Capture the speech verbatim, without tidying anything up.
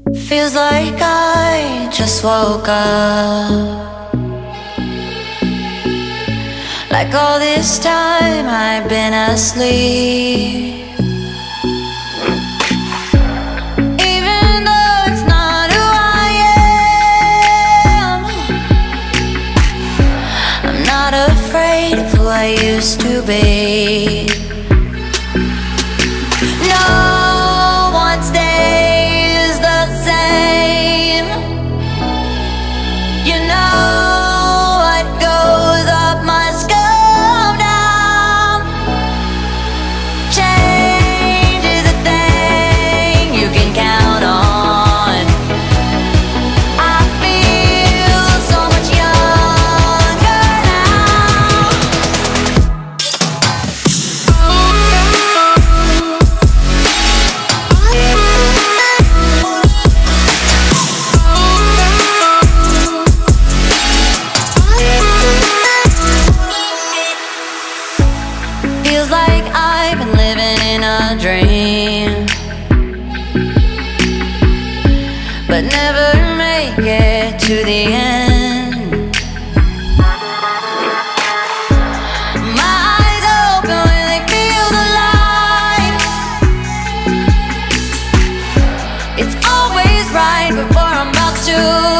Feels like I just woke up, like all this time I've been asleep. Even though it's not who I am, I'm not afraid of who I used to be. No one stays the same. You know what goes up must come down. Change is a thing you can count on. I feel so much younger now. Feels like I've been living in a dream, but never make it to the end. My eyes open when they feel the light. It's always right before I'm about to